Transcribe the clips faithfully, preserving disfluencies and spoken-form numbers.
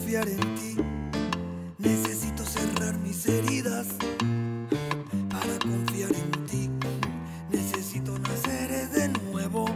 confiar en ti. Necesito cerrar mis heridas para confiar en ti. Necesito nacer de nuevo.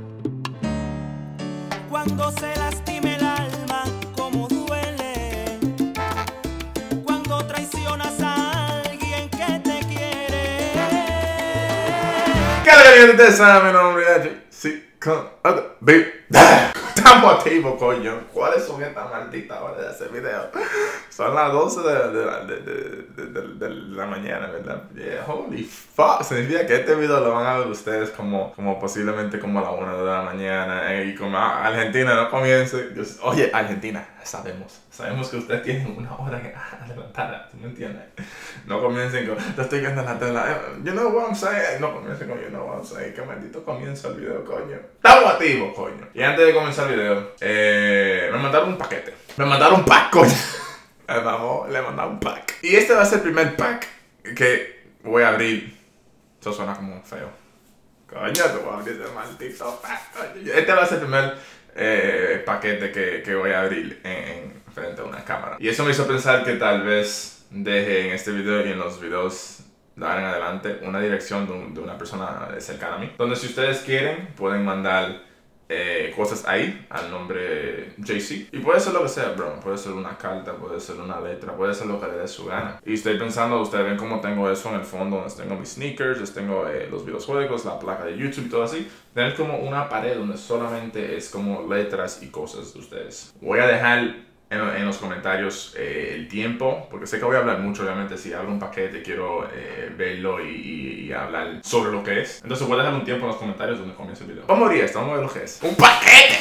Cuando se lastime el alma, como duele. Cuando traicionas a alguien que te quiere. ¿Qué le viene de esa? Mi nombre es sí, con baby. Estamos activos, coño. ¿Cuáles son estas malditas horas de hacer video? Son las doce de, de, de, de, de, de, de la mañana, ¿verdad? Yeah, holy fuck. Significa que este video lo van a ver ustedes como, como posiblemente como a la una de la mañana. Eh, y como ah, Argentina no comience. Dios, oye, Argentina, sabemos. Sabemos que ustedes tienen una hora adelantada. ¿Tú me entiendes? No comiencen con, te estoy viendo en la tela. You know what I'm saying? No comiencen con you know what I'm saying. Que maldito comienza el video, coño. Estamos activos, coño. Y antes de comenzar el video, eh, me mandaron un paquete. Me mandaron un pack, coño. Vamos, le mandaron un pack. Y este va a ser el primer pack que voy a abrir. Eso suena como feo. Coño, te voy a abrir ese maldito pack, coño. Este va a ser el primer eh, paquete que, que voy a abrir en, en frente a una cámara. Y eso me hizo pensar que tal vez deje en este video y en los videos de ahora en adelante una dirección de, un, de una persona cercana a mí. Donde si ustedes quieren, pueden mandar Eh, cosas ahí al nombre J C. Y puede ser lo que sea, bro. Puede ser una carta, puede ser una letra, puede ser lo que le dé su gana. Y estoy pensando, ustedes ven cómo tengo eso en el fondo, donde tengo mis sneakers, les tengo eh, los videojuegos, la placa de YouTube y todo así. Tener como una pared donde solamente es como letras y cosas de ustedes. Voy a dejar en, en los comentarios eh, el tiempo, porque sé que voy a hablar mucho, obviamente. Si abro un paquete quiero eh, verlo y, y, y hablar sobre lo que es. Entonces voy a dejar un tiempo en los comentarios donde comienza el video. Vamos a abrir esto, vamos a ver lo que es. ¡Un paquete!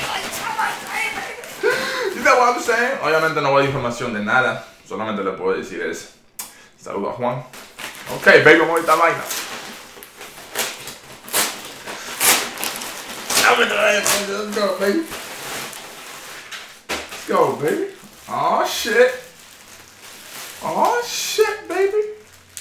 You know what I'm saying? Obviamente no voy a dar información de nada, solamente le puedo decir es saludo a Juan. Ok, baby, vamos a esta vaina. Let's go, baby. Let's go, baby. Oh shit. Oh shit, baby.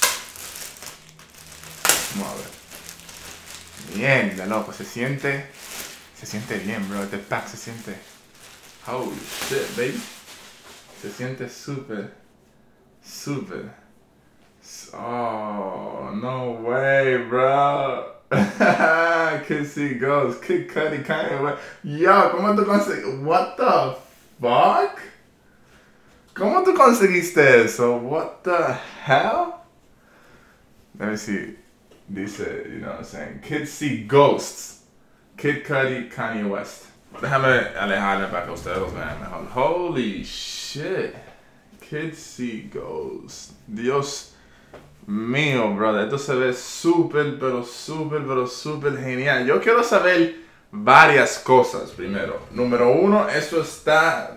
Vamos a ver. Mierda, loco, se siente. Se siente bien, bro. Este pack se siente. Holy shit, baby. Se siente súper. Súper. Oh, no way, bro. Kid C Ghost, Kid Cudi, Kanye West. Yo, ¿cómo tú conseguiste? What the fuck? ¿Cómo tú conseguiste eso? What the hell? Let me see. Dice, you know what I'm saying? Kid C Ghosts. Kid Cudi, Kanye West. Déjame alejarme para que ustedes los vean mejor. Holy shit. Kid C Ghosts. Dios mío, brother. Esto se ve súper, pero súper, pero súper genial. Yo quiero saber varias cosas primero. Número uno, esto está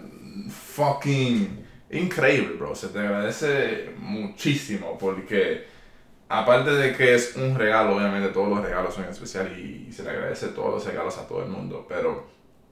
fucking increíble, bro. Se te agradece muchísimo porque aparte de que es un regalo, obviamente todos los regalos son especiales y se le agradece todos los regalos a todo el mundo, pero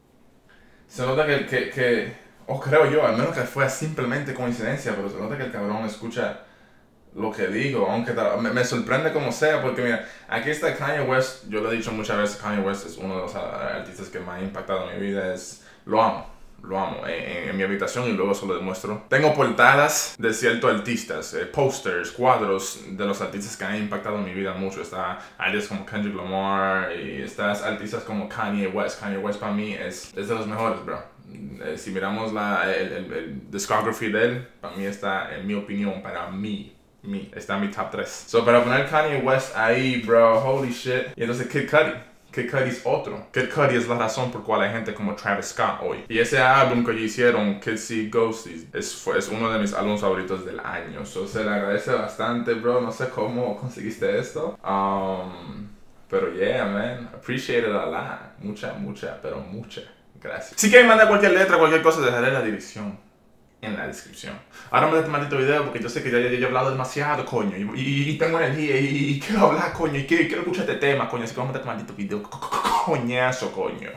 se nota que, que, que o creo yo, al menos que fue simplemente coincidencia, pero se nota que el cabrón escucha lo que digo, aunque me, me sorprende como sea, porque mira, aquí está Kanye West. Yo lo he dicho muchas veces, Kanye West es uno de los artistas que más ha impactado en mi vida. Es, lo amo, lo amo, en, en mi habitación y luego se lo demuestro. Tengo portadas de ciertos artistas, eh, posters, cuadros de los artistas que han impactado en mi vida mucho. Está artistas como Kendrick Lamar y estas artistas como Kanye West. Kanye West para mí es, es de los mejores, bro. Eh, si miramos la, el, el, el discography de él, para mí está, en mi opinión, para mí, Me. Está en mi top tres. So, para poner Kanye West ahí, bro, holy shit. Y entonces Kid Cudi. Kid Cudi es otro. Kid Cudi es la razón por cual hay gente como Travis Scott hoy. Y ese álbum que ellos hicieron, Kid C Ghost, es, fue, es uno de mis álbumes favoritos del año. So, se le agradece bastante, bro. No sé cómo conseguiste esto. Um, pero yeah, man. Appreciate it a lot. Mucha, mucha, pero mucha. Gracias. Si quieren mandar cualquier letra, cualquier cosa, dejaré la dirección en la descripción. Ahora me da este maldito video porque yo sé que ya, ya, ya he hablado demasiado, coño. Y, y, y tengo energía y, y quiero hablar, coño. Y quiero, quiero escuchar este tema, coño. Así que vamos a meter este maldito video. Coñazo, coño.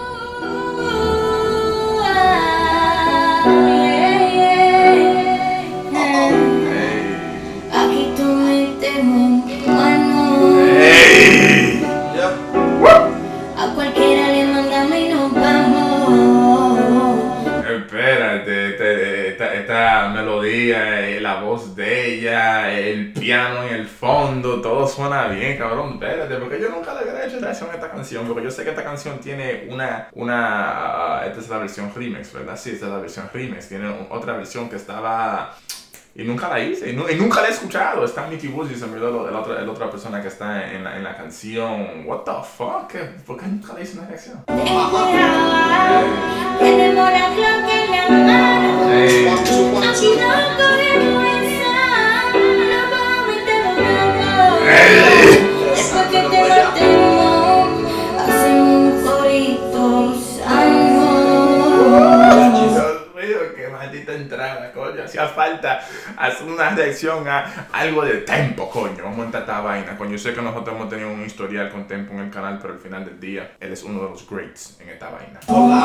Aquí tú me tengo en tu mano. Hey. A cualquiera le mandamos y nos vamos. Espérate, te esta, esta melodía, eh, la voz de ella, el piano en el fondo, todo suena bien, cabrón. Espérate, porque yo nunca le había hecho reacción a esta canción, porque yo sé que esta canción tiene una, una, uh, esta es la versión remix, ¿verdad? Sí, esta es la versión remix, tiene otra versión que estaba... Y nunca la hice, y, no, y nunca la he escuchado. Está Mickey Woods y se me olvidó la otra, la otra persona que está en la, en la canción. What the fuck? ¿Por qué nunca le hice una reacción? Tenemos la clock en la mano. Hey. Aquí no corremos esa. Nos vamos y te lo damos. Después que te matemos, hacemos un corito sano. Qué maldita entrada, coño. Hacía falta hacer una reacción a algo de Tempo, coño. Vamos a entrar esta vaina, coño. Yo sé que nosotros hemos tenido un historial con Tempo en el canal, pero al final del día, él es uno de los greats en esta vaina.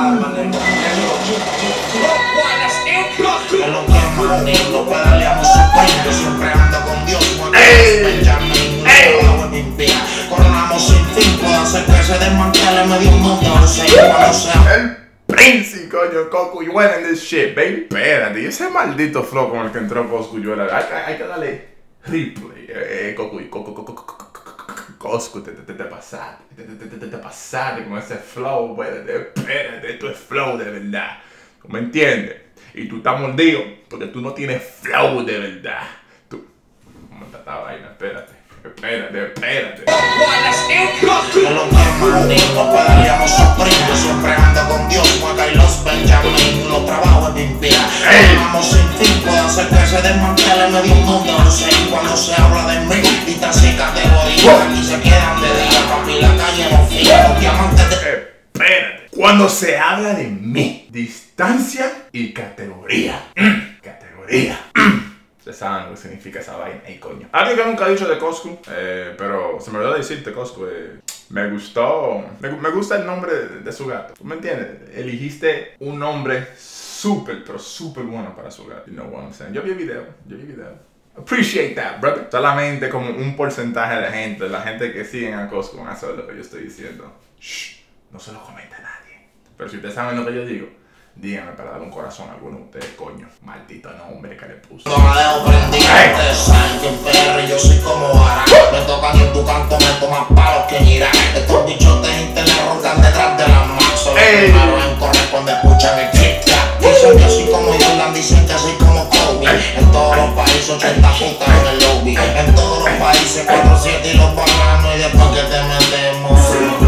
Coronamos sin fin, puedo hacer que se desmantele medio mundo. No sé cuándo sea. Prince, coño, Cosculluela en this shit, baby. Espérate, y ese maldito flow con el que entró Cosculluela. Hay, hay, hay que darle replay. Eh, Cocuy, Coscu, te, te, te pasaste. Te, te, te, te pasaste con ese flow, espérate, espérate. Esto es flow de verdad. ¿Tú me entiendes? Y tú estás mordido porque tú no tienes flow de verdad. Tú. ¿Cómo está esta vaina? Espérate. Espérate, espérate. En los diamantinos pedaleamos sufriendo, siempre ando con Dios, Juaca y los Benjamín, los trabajos de inspirar. Coronamos sin fin, puedo hacer que se desmantele medio mundo. No sé cuando se habla de mí, listas y categorías, aquí se quedan de día, papi, la calle no fía, los diamantes de... Espérate. Cuando se habla de mí, distancia y categoría. Mm, categoría. Mm. Ustedes saben lo que significa esa vaina, ey, coño. Algo que nunca he dicho de Coscu, eh, pero se me olvidó decirte, Coscu, eh, me gustó, me, me gusta el nombre de, de su gato. ¿Tú me entiendes? Eligiste un nombre súper, pero súper bueno para su gato. You know what I'm saying? Yo vi el video, yo vi el video. Appreciate that, brother. Solamente como un porcentaje de gente, la gente que siguen a Coscu van a saber lo que yo estoy diciendo. Shh, no se lo comenta a nadie. Pero si ustedes saben lo que yo digo, díganme para darle un corazón a alguno de ustedes, coño. Maldito nombre que le puso. No me dejo prendido, ustedes saben que en P R yo soy como Vara. Me tocan en tu canto, me toman palos que giran. Estos bichos de internet roncan detrás de las manos. Son los primeros en correr cuando escuchan el click-clack. Dicen que soy como Jordan, dicen que soy como Kobe. En todos los países ochenta putas en el lobby. En todos los países cuatro siete y los bananos. Y después que te metemos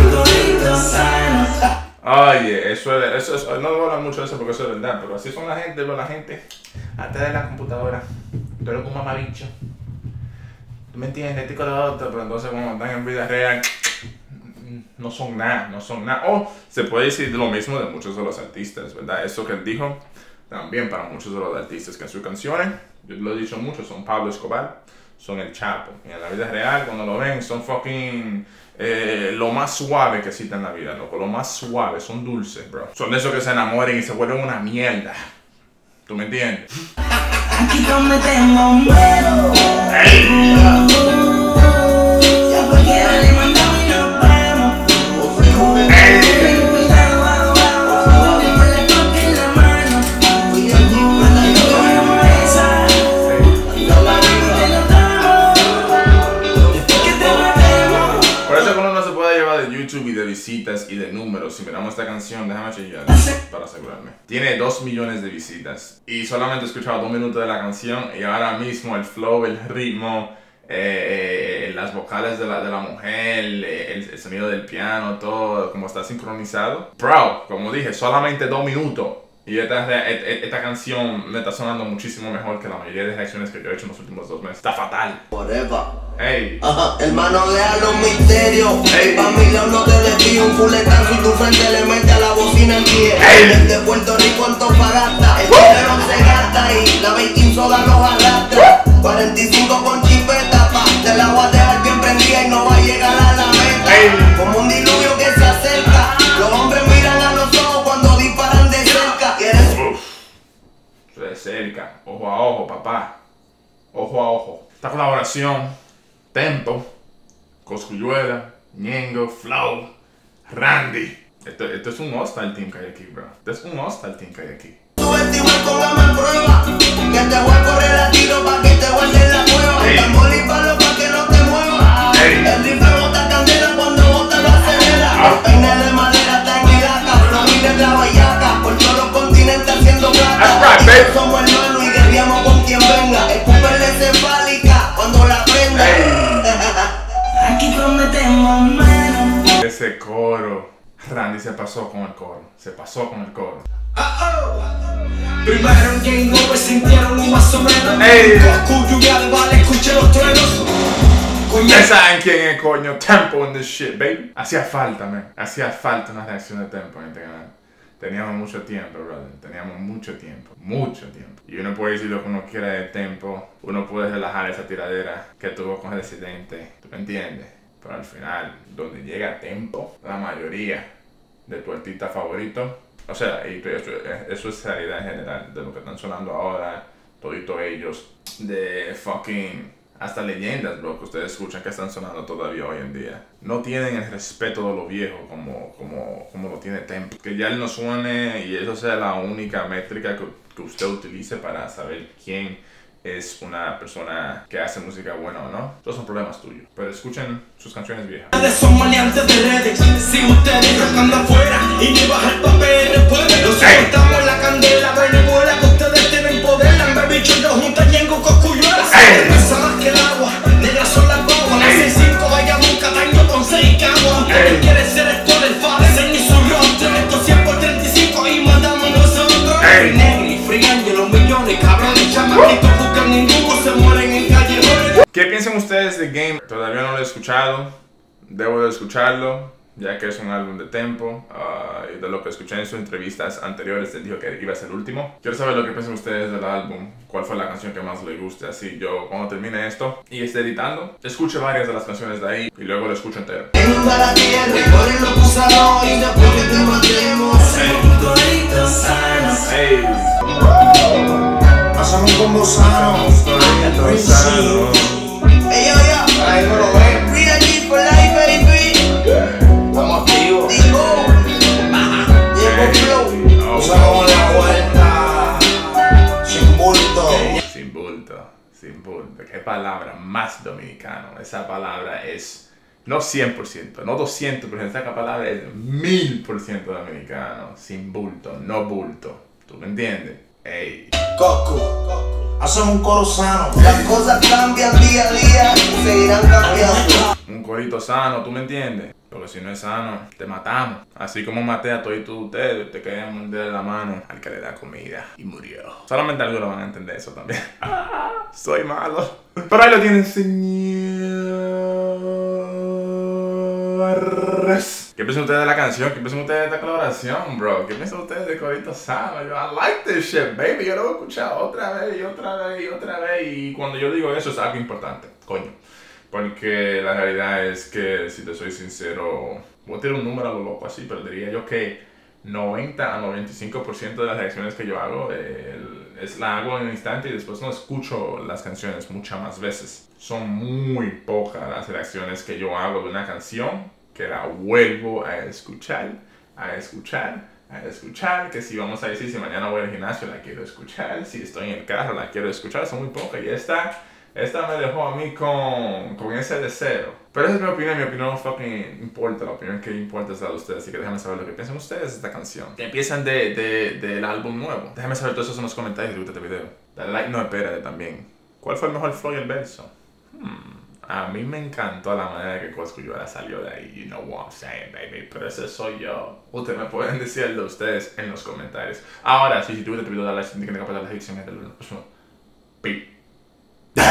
Oye, eso es, eso es, no voy a hablar mucho de eso porque eso es verdad, pero así son la gente, la gente atrás de la computadora, tú eres un mamabicho, tú me entiendes, este con lo otro, pero entonces cuando están en vida real, no son nada, no son nada. O se puede decir lo mismo de muchos de los artistas, ¿verdad? Eso que él dijo, también para muchos de los artistas que en sus canciones, yo lo he dicho mucho, son Pablo Escobar, son el Chapo, y en la vida real, cuando lo ven, son fucking... Eh, lo más suave que existe en la vida, loco. Lo más suave, son dulces, bro. Son de esos que se enamoran y se vuelven una mierda. ¿Tú me entiendes? Aquí prometemos miedo. Hey. Ya cualquiera le mandamos y nos vemos. Hey. Cuidado, bajo, bajo. Siempre le toque en la mano. Cuando yo cogemos esa, lo vamos y te lo damos. Después que te matemos. Por eso uno no se puede llevar de YouTube y de visitas y de números. Si miramos esta canción, déjame chequear para asegurarme. Tiene dos millones de visitas. Y solamente he escuchado dos minutos de la canción. Y ahora mismo el flow, el ritmo, eh, las vocales de la, de la mujer, el, el sonido del piano, todo como está sincronizado. Bro, como dije, solamente dos minutos. Y esta, esta, esta canción me está sonando muchísimo mejor que la mayoría de reacciones que yo he hecho en los últimos dos meses. Está fatal. Forever. Hey. Ajá, hermano, deja los misterios. Hey. Familia, no te desvío un fuletazo y tu frente le mete a la bocina en pie. Hey. Desde Puerto Rico en Tofagasta, el dinero se gasta y la veintiún soda los arrastra. cuarenta y cinco con chipeta, pa, te la voy a dejar bien prendida y no va a llegar a la meta. Hey. Como un diluvio que se acerca, los hombres miran a los ojos cuando disparan de cerca. ¿Quieres? Uf. De cerca, ojo a ojo, papá. Ojo a ojo. Esta colaboración, Tempo, Cosculluela, Ñengo, Flow, Randy. Esto, esto es un hostile team que hay aquí, bro. Esto es un hostile team que hay aquí. Subestimar con amas Randy se pasó con el coro. Se pasó con el coro. Primero en Game Over sintieron un más o menos. Ey. Goku lluvia de bala, escuché los truenos. Ustedes saben quién es, coño. Tempo in this shit, baby. Hacía falta, man. Hacía falta una reacción de Tempo en este canal. Teníamos mucho tiempo, brother. Teníamos mucho tiempo. Mucho tiempo. Y uno puede decir lo que uno quiera de Tempo. Uno puede relajar esa tiradera que tuvo con Residente. ¿Tú me entiendes? Pero al final, donde llega Tempo, la mayoría de tu artista favorito. O sea, y eso, eso es realidad en general. De lo que están sonando ahora. Toditos ellos. De fucking... Hasta leyendas, bro, que ustedes escuchan que están sonando todavía hoy en día. No tienen el respeto de lo viejo como, como, como lo tiene Tempo. Que ya él no suene y eso sea la única métrica que, que usted utilice para saber quién es una persona que hace música buena o no. Esos son problemas tuyos. Pero escuchen sus canciones viejas. Son maleantes de redes. Si ustedes rocan afuera y ni baja el papel, pueden. Los soltamos la candela, Venezuela, que ustedes tienen poder. La bicho yo junta Yengo con cuyuelas. Pesa más que el agua, negras son las bombas. La seis cinco vaya nunca daño con seis cabos. Él quiere ser esto del Fadesen y su rostro. Esto cien por treinta y cinco y mandamos nosotros. Negri, frigan y los millones, cabrones, chamaquitos buscan ninguno, se mueren en callejones. ¿Qué piensan ustedes de Game? Todavía no lo he escuchado. Debo de escucharlo, ya que es un álbum de Tempo. Uh, y de lo que escuché en sus entrevistas anteriores, él dijo que iba a ser el último. Quiero saber lo que piensan ustedes del álbum. ¿Cuál fue la canción que más les guste? Así yo, cuando termine esto y esté editando, escuche varias de las canciones de ahí y luego lo escucho entero. Inunda la tierra y por él lo pusamos y después que te matemos. Un corito sano. Hey. Pasamos un combo sano. Corito sano. Ey, yo, yo. Ahí no lo ven. Real G for life, baby. Estamos activos. Digo. Diego Flow. Usamos la vuelta. Sin bulto. Sin bulto, sin bulto. Qué palabra más dominicana. Esa palabra es no cien por ciento, no doscientos por ciento. Esa palabra es mil por ciento dominicano. Sin bulto, no bulto. ¿Tú me entiendes? Ey. Goku. Hacemos un coro sano. Las cosas cambian día a día y seguirán cambiando. Un corito sano, ¿tú me entiendes? Porque si no es sano, te matamos. Así como maté a todos ustedes, te querían morder la mano al que le da comida y murió. Solamente algunos van a entender eso también. Soy malo. Pero ahí lo tienen, señores. ¿Qué piensan ustedes de la canción? ¿Qué piensan ustedes de esta colaboración, bro? ¿Qué piensan ustedes de Corito Sano? Yo, I like this shit, baby. Yo lo voy a escuchar otra vez y otra vez y otra vez. Y cuando yo digo eso es algo importante, coño. Porque la realidad es que, si te soy sincero, voy a tirar un número a lo loco así, pero diría yo que noventa a noventa y cinco por ciento de las reacciones que yo hago eh, es la hago en un instante y después no escucho las canciones muchas más veces. Son muy pocas las reacciones que yo hago de una canción que la vuelvo a escuchar, a escuchar, a escuchar, que si vamos a decir si mañana voy al gimnasio la quiero escuchar, si estoy en el carro la quiero escuchar, son muy pocas y esta, esta me dejó a mí con, con ese deseo. Pero esa es mi opinión, mi opinión no fucking importa, la opinión que importa es la de ustedes, así que déjenme saber lo que piensan ustedes de esta canción. ¿Qué piensan de, de, del álbum nuevo? Déjenme saber todo eso en los comentarios si te gusta este video. Dale like, no espérate también. ¿Cuál fue el mejor flow y el verso? Hmm. A mí me encantó la manera que Cosculluela salió de ahí. You know what I'm saying, baby. Pero ese soy yo. Ustedes me pueden decir de ustedes en los comentarios. Ahora, si, si te gusta este video, dale like, si no te quieres capaz de la sección del próximo. Peace.